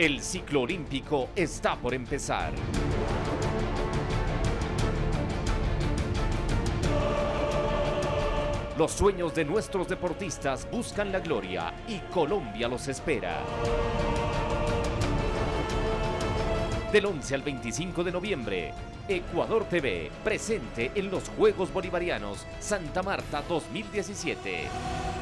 El ciclo olímpico está por empezar. Los sueños de nuestros deportistas buscan la gloria y Colombia los espera. Del 11 al 25 de noviembre, Ecuador TV, presente en los Juegos Bolivarianos Santa Marta 2017.